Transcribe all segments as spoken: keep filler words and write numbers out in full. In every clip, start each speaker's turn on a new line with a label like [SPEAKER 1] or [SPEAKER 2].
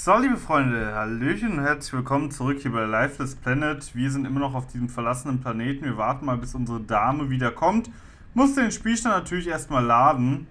[SPEAKER 1] So, liebe Freunde, Hallöchen und herzlich willkommen zurück hier bei Lifeless Planet. Wir sind immer noch auf diesem verlassenen Planeten. Wir warten mal, bis unsere Dame wieder kommt. Muss den Spielstand natürlich erstmal laden.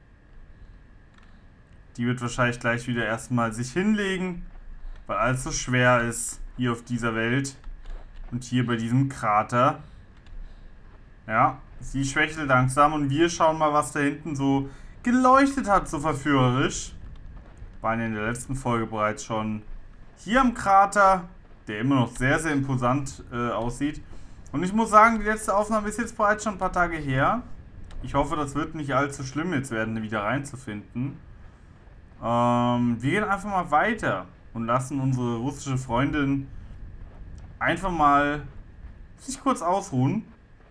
[SPEAKER 1] Die wird wahrscheinlich gleich wieder erstmal sich hinlegen, weil alles so schwer ist hier auf dieser Welt. Und hier bei diesem Krater. Ja, sie schwächelt langsam und wir schauen mal, was da hinten so geleuchtet hat, so verführerisch. Waren in der letzten Folge bereits schon hier am Krater, der immer noch sehr, sehr imposant äh, aussieht. Und ich muss sagen, die letzte Aufnahme ist jetzt bereits schon ein paar Tage her. Ich hoffe, das wird nicht allzu schlimm jetzt werden, wieder reinzufinden. Ähm, wir gehen einfach mal weiter und lassen unsere russische Freundin einfach mal sich kurz ausruhen.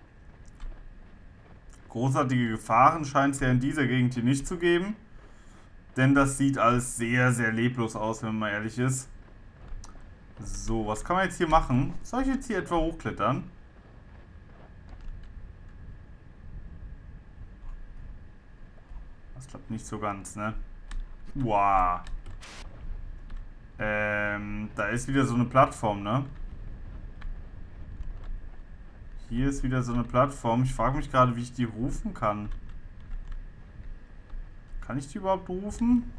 [SPEAKER 1] Großartige Gefahren scheint es ja in dieser Gegend hier nicht zu geben. Denn das sieht alles sehr, sehr leblos aus, wenn man mal ehrlich ist. So, was kann man jetzt hier machen? Soll ich jetzt hier etwa hochklettern? Das klappt nicht so ganz, ne? Wow. Ähm, da ist wieder so eine Plattform, ne? Hier ist wieder so eine Plattform. Ich frage mich gerade, wie ich die rufen kann. Kann ich die überhaupt rufen?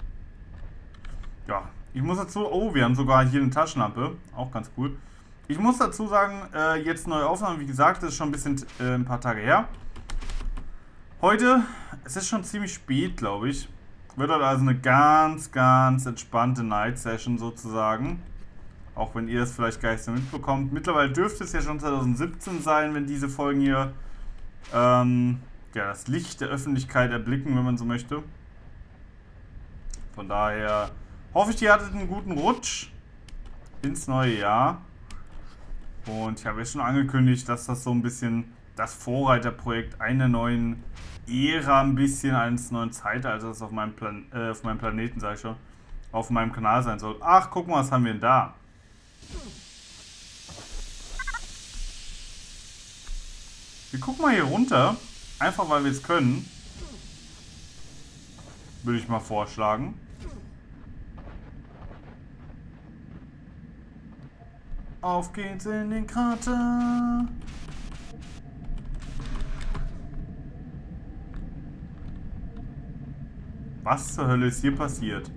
[SPEAKER 1] Ja, ich muss dazu... Oh, wir haben sogar hier eine Taschenlampe. Auch ganz cool. Ich muss dazu sagen, äh, jetzt neue Aufnahme. Wie gesagt, das ist schon ein bisschen äh, ein paar Tage her. Heute, es ist schon ziemlich spät, glaube ich. Wird halt also eine ganz, ganz entspannte Night Session sozusagen. Auch wenn ihr das vielleicht gar nicht so mitbekommt. Mittlerweile dürfte es ja schon zwanzig siebzehn sein, wenn diese Folgen hier... Ähm... ja, das Licht der Öffentlichkeit erblicken, wenn man so möchte. Von daher hoffe ich, ihr hattet einen guten Rutsch ins neue Jahr. Und ich habe ja schon angekündigt, dass das so ein bisschen das Vorreiterprojekt einer neuen Ära, ein bisschen eines neuen Zeitalters auf meinem, Plan äh, auf meinem Planeten, sage ich schon, auf meinem Kanal sein soll. Ach, guck mal, was haben wir denn da? Wir gucken mal hier runter. Einfach weil wir es können. Würde ich mal vorschlagen. Auf geht's in den Krater. Was zur Hölle ist hier passiert?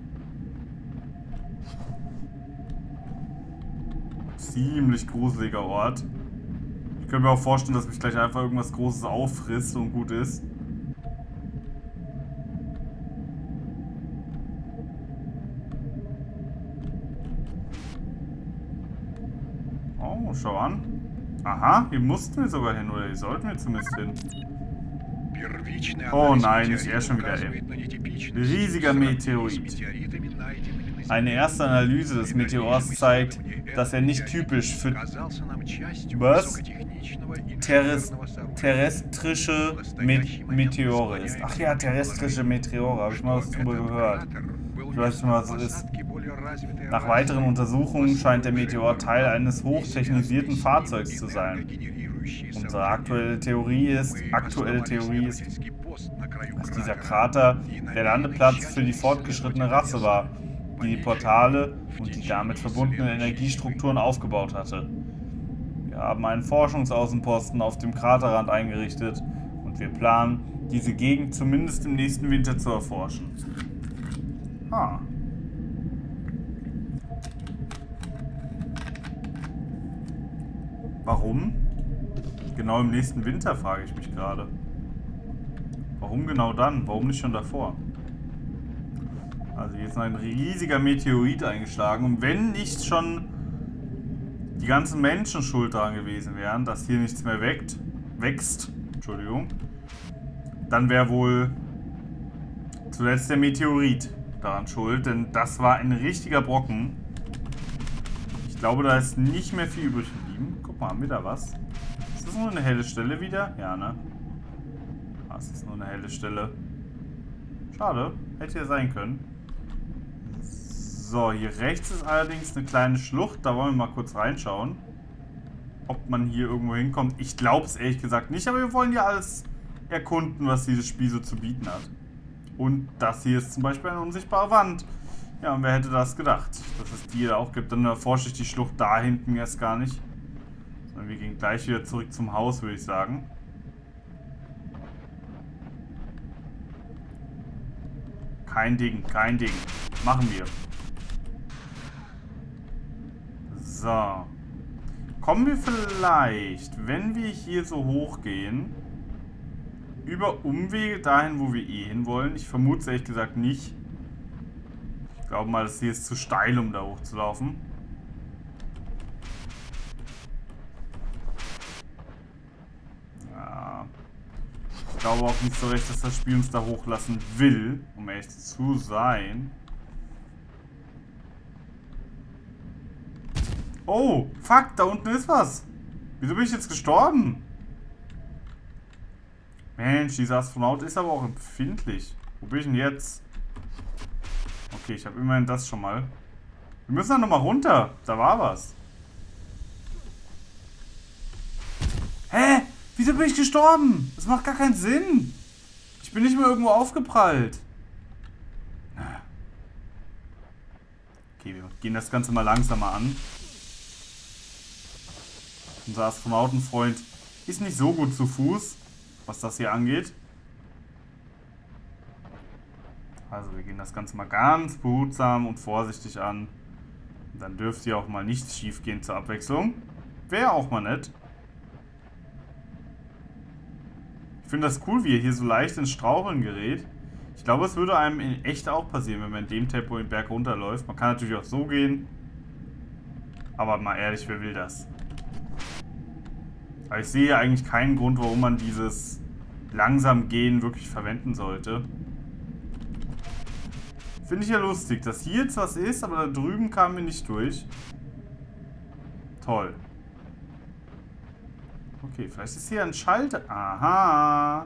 [SPEAKER 1] Ziemlich gruseliger Ort. Ich könnte mir auch vorstellen, dass mich gleich einfach irgendwas Großes auffrisst und gut ist. Oh, schau an. Aha, hier mussten wir sogar hin, oder hier sollten wir zumindest hin. Oh nein, ist er schon wieder im. Riesiger Meteorit. Eine erste Analyse des Meteors zeigt, dass er nicht typisch für... Was? Terrest terrestrische Met Meteore ist. Ach ja, terrestrische Meteore. Habe ich mal was drüber gehört. Ich weiß nicht mal, was es ist. Nach weiteren Untersuchungen scheint der Meteor Teil eines hochtechnisierten Fahrzeugs zu sein. Unsere aktuelle Theorie ist, aktuelle Theorie ist, dass dieser Krater der Landeplatz für die fortgeschrittene Rasse war, die die Portale und die damit verbundenen Energiestrukturen aufgebaut hatte. Wir haben einen Forschungsaußenposten auf dem Kraterrand eingerichtet und wir planen, diese Gegend zumindest im nächsten Winter zu erforschen. Ah. Warum? Genau im nächsten Winter, frage ich mich gerade. Warum genau dann? Warum nicht schon davor? Also hier ist noch ein riesiger Meteorit eingeschlagen. Und wenn nicht schon die ganzen Menschen schuld daran gewesen wären, dass hier nichts mehr weckt, wächst, Entschuldigung, dann wäre wohl zuletzt der Meteorit daran schuld, denn das war ein richtiger Brocken. Ich glaube, da ist nicht mehr viel übrig geblieben. Guck mal, haben wir da was? Ist das nur eine helle Stelle wieder? Ja, ne? Das ist nur eine helle Stelle. Schade, hätte ja sein können. So, hier rechts ist allerdings eine kleine Schlucht. Da wollen wir mal kurz reinschauen. Ob man hier irgendwo hinkommt. Ich glaube es ehrlich gesagt nicht, aber wir wollen ja alles erkunden, was dieses Spiel so zu bieten hat. Und das hier ist zum Beispiel eine unsichtbare Wand. Ja, und wer hätte das gedacht, dass es die da auch gibt. Dann erforsche ich die Schlucht da hinten erst gar nicht. Sondern wir gehen gleich wieder zurück zum Haus, würde ich sagen. Kein Ding, kein Ding. Machen wir. So. Kommen wir vielleicht, wenn wir hier so hoch gehen, über Umwege dahin, wo wir eh hinwollen? Ich vermute es ehrlich gesagt nicht. Ich glaube mal, das hier ist zu steil, um da hochzulaufen. Ja. Ich glaube auch nicht so recht, dass das Spiel uns da hochlassen will, um ehrlich zu sein. Oh, fuck, da unten ist was. Wieso bin ich jetzt gestorben? Mensch, dieser Astronaut ist aber auch empfindlich. Wo bin ich denn jetzt? Okay, ich habe immerhin das schon mal. Wir müssen dann nochmal runter. Da war was. Hä? Wieso bin ich gestorben? Das macht gar keinen Sinn. Ich bin nicht mehr irgendwo aufgeprallt. Okay, wir gehen das Ganze mal langsamer an. Unser Astronautenfreund ist nicht so gut zu Fuß, was das hier angeht. Also wir gehen das Ganze mal ganz behutsam und vorsichtig an. Und dann dürfte ja auch mal nichts schief gehen zur Abwechslung. Wäre auch mal nett. Ich finde das cool, wie er hier so leicht ins Straucheln gerät. Ich glaube, es würde einem in echt auch passieren, wenn man in dem Tempo den Berg runterläuft. Man kann natürlich auch so gehen. Aber mal ehrlich, wer will das? Aber ich sehe eigentlich keinen Grund, warum man dieses langsam Gehen wirklich verwenden sollte. Finde ich ja lustig, dass hier jetzt was ist, aber da drüben kamen wir nicht durch. Toll. Okay, vielleicht ist hier ein Schalter. Aha.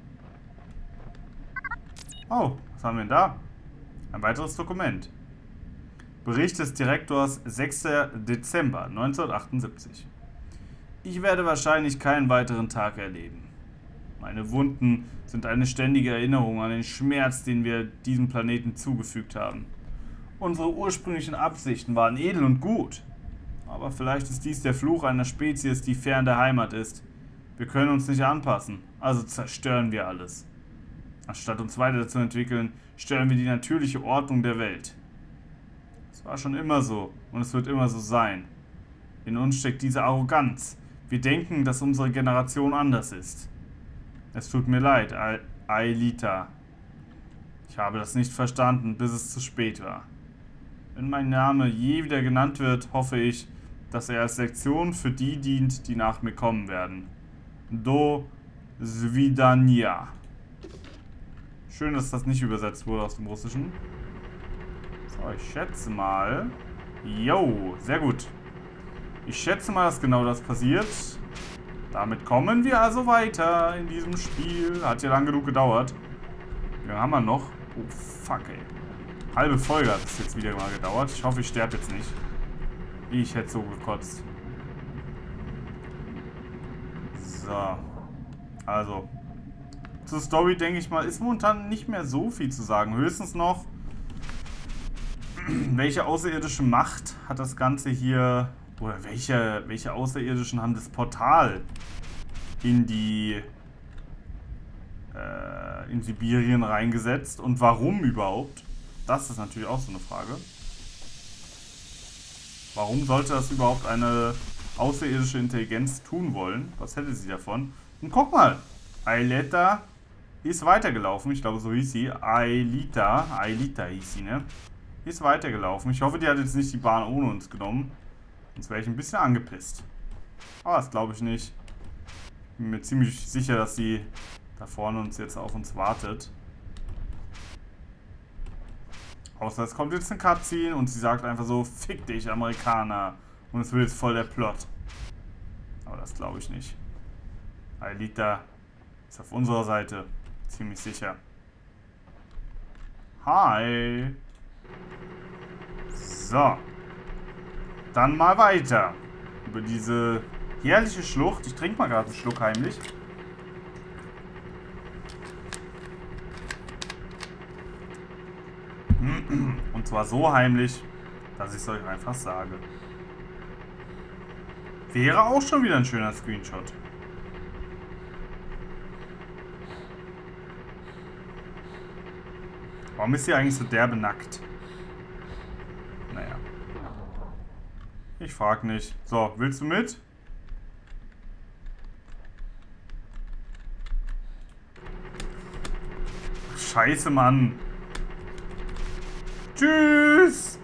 [SPEAKER 1] Oh, was haben wir denn da? Ein weiteres Dokument. Bericht des Direktors sechster Dezember neunzehnhundertachtundsiebzig. Ich werde wahrscheinlich keinen weiteren Tag erleben. Meine Wunden sind eine ständige Erinnerung an den Schmerz, den wir diesem Planeten zugefügt haben. Unsere ursprünglichen Absichten waren edel und gut. Aber vielleicht ist dies der Fluch einer Spezies, die fern der Heimat ist. Wir können uns nicht anpassen, also zerstören wir alles. Anstatt uns weiterzuentwickeln, stören wir die natürliche Ordnung der Welt. Es war schon immer so und es wird immer so sein. In uns steckt diese Arroganz. Wir denken, dass unsere Generation anders ist. Es tut mir leid, Aelita. Ich habe das nicht verstanden, bis es zu spät war. Wenn mein Name je wieder genannt wird, hoffe ich, dass er als Lektion für die dient, die nach mir kommen werden. Do Svidania. Schön, dass das nicht übersetzt wurde aus dem Russischen. So, ich schätze mal... Jo, sehr gut. Ich schätze mal, dass genau das passiert. Damit kommen wir also weiter in diesem Spiel. Hat ja lang genug gedauert. Wie lange haben wir noch? Oh, fuck, ey. Halbe Folge hat es jetzt wieder mal gedauert. Ich hoffe, ich sterbe jetzt nicht. Ich hätte so gekotzt. So. Also. Zur Story, denke ich mal, ist momentan nicht mehr so viel zu sagen. Höchstens noch, welche außerirdische Macht hat das Ganze hier... Oder welche, welche Außerirdischen haben das Portal in die äh, in Sibirien reingesetzt und warum überhaupt? Das ist natürlich auch so eine Frage. Warum sollte das überhaupt eine außerirdische Intelligenz tun wollen? Was hätte sie davon? Und guck mal, Aelita ist weitergelaufen. Ich glaube, so hieß sie. Aelita, Aelita hieß sie, ne? Ist weitergelaufen. Ich hoffe, die hat jetzt nicht die Bahn ohne uns genommen. Sonst wäre ich ein bisschen angepisst. Aber das glaube ich nicht. Ich bin mir ziemlich sicher, dass sie da vorne uns jetzt auf uns wartet. Außer es kommt jetzt eine Cutscene und sie sagt einfach so, fick dich, Amerikaner. Und es wird jetzt voll der Plot. Aber das glaube ich nicht. Aelita ist auf unserer Seite. Ziemlich sicher. Hi. So. Dann mal weiter. Über diese herrliche Schlucht. Ich trinke mal gerade einen Schluck heimlich. Und Und zwar so heimlich, dass ich es euch einfach sage. Wäre auch schon wieder ein schöner Screenshot. Warum ist sie eigentlich so derbe nackt? Naja. Ich frag nicht. So, willst du mit? Scheiße, Mann. Tschüss.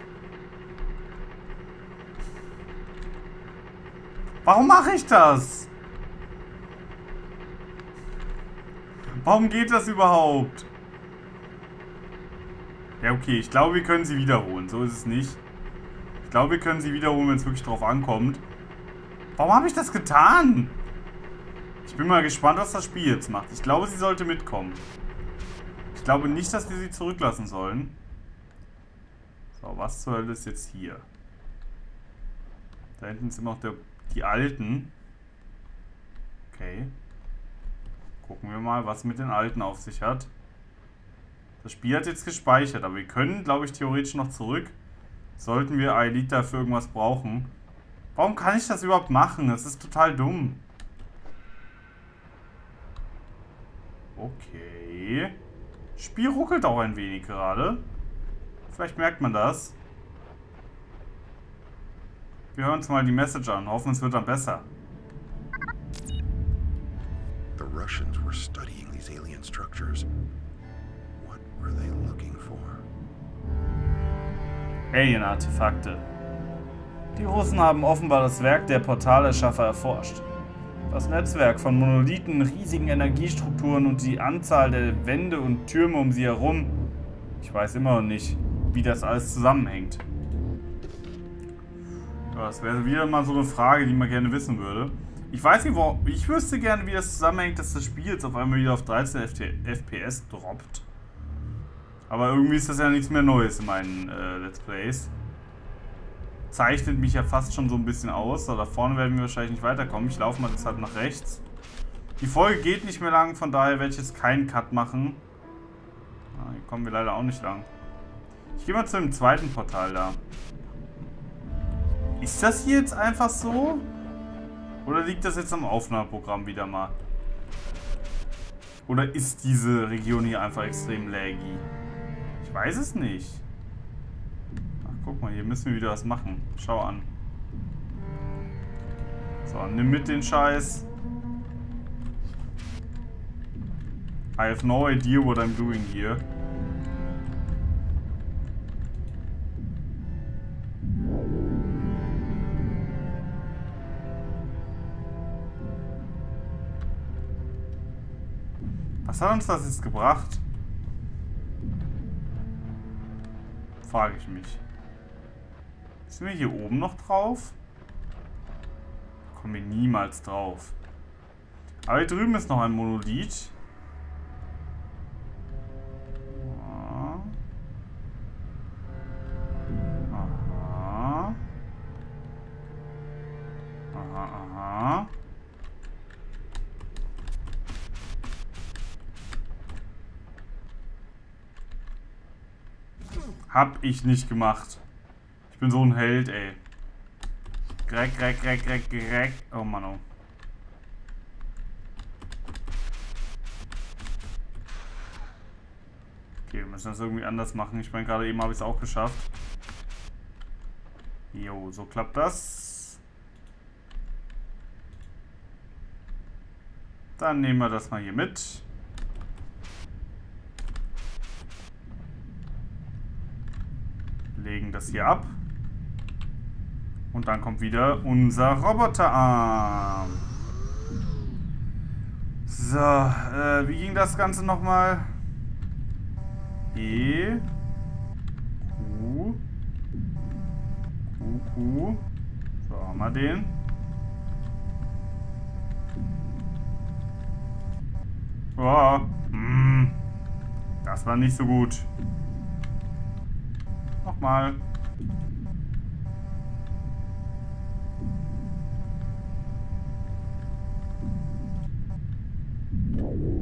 [SPEAKER 1] Warum mache ich das? Warum geht das überhaupt? Ja, okay. Ich glaube, wir können sie wiederholen. So ist es nicht. Ich glaube, wir können sie wiederholen, wenn es wirklich drauf ankommt. Warum habe ich das getan? Ich bin mal gespannt, was das Spiel jetzt macht. Ich glaube, sie sollte mitkommen. Ich glaube nicht, dass wir sie zurücklassen sollen. So, was zur Hölle ist jetzt hier? Da hinten sind noch der, die Alten. Okay. Gucken wir mal, was mit den Alten auf sich hat. Das Spiel hat jetzt gespeichert, aber wir können, glaube ich, theoretisch noch zurück. Sollten wir Aelita für irgendwas brauchen. Warum kann ich das überhaupt machen? Das ist total dumm. Okay. Spiel ruckelt auch ein wenig gerade. Vielleicht merkt man das. Wir hören uns mal die Message an. Hoffen, es wird dann besser.
[SPEAKER 2] The Russians were studying these alien structures. What were they looking for?
[SPEAKER 1] Alien-Artefakte. Die Russen haben offenbar das Werk der Portalerschaffer erforscht. Das Netzwerk von Monolithen, riesigen Energiestrukturen und die Anzahl der Wände und Türme um sie herum. Ich weiß immer noch nicht, wie das alles zusammenhängt. Ja, das wäre wieder mal so eine Frage, die man gerne wissen würde. Ich weiß nicht, wo. Ich wüsste gerne, wie das zusammenhängt, dass das Spiel jetzt auf einmal wieder auf dreizehn F P S droppt. Aber irgendwie ist das ja nichts mehr Neues in meinen äh, Let's Plays. Zeichnet mich ja fast schon so ein bisschen aus. Da vorne werden wir wahrscheinlich nicht weiterkommen. Ich laufe mal deshalb nach rechts. Die Folge geht nicht mehr lang, von daher werde ich jetzt keinen Cut machen. Ah, hier kommen wir leider auch nicht lang. Ich gehe mal zu dem zweiten Portal da. Ist das hier jetzt einfach so? Oder liegt das jetzt am Aufnahmeprogramm wieder mal? Oder ist diese Region hier einfach extrem laggy? Ich weiß es nicht. Ach, guck mal, hier müssen wir wieder was machen. Schau an. So, nimm mit den Scheiß. I have no idea what I'm doing here. Was hat uns das jetzt gebracht? Frage ich mich. Sind wir hier oben noch drauf? Kommen wir niemals drauf. Aber hier drüben ist noch ein Monolith. Ja. Aha. Aha, aha. Hab ich nicht gemacht. Ich bin so ein Held, ey. Greg, Greg, Greg, Greg, Greg. Oh Mann, oh. Okay, wir müssen das irgendwie anders machen. Ich meine, gerade eben habe ich es auch geschafft. Jo, so klappt das. Dann nehmen wir das mal hier mit. Legen das hier ab. Und dann kommt wieder unser Roboterarm. So, äh, wie ging das Ganze nochmal? E. Q. Q, Q. So, haben wir den. Oh, mm, das war nicht so gut. Nochmal.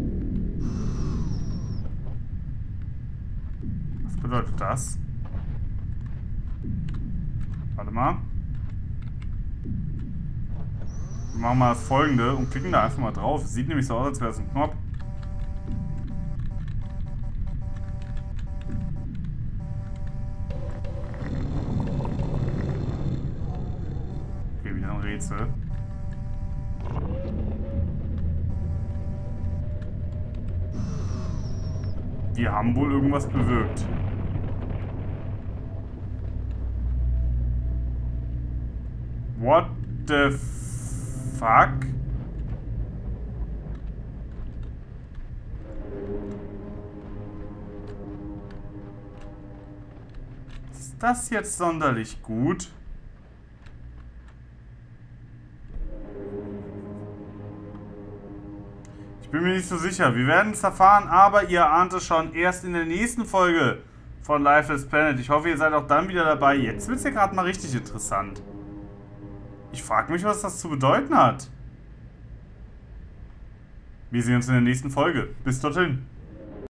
[SPEAKER 1] Was bedeutet das? Warte mal. Wir machen mal das Folgende und klicken da einfach mal drauf. Sieht nämlich so aus, als wäre es ein Knopf. Okay, wieder ein Rätsel. Wir haben wohl irgendwas bewirkt. What the fuck? Ist das jetzt sonderlich gut? Ich bin mir nicht so sicher. Wir werden es erfahren, aber ihr ahnt es schon erst in der nächsten Folge von Lifeless Planet. Ich hoffe, ihr seid auch dann wieder dabei. Jetzt wird es ja gerade mal richtig interessant. Ich frage mich, was das zu bedeuten hat. Wir sehen uns in der nächsten Folge. Bis dorthin.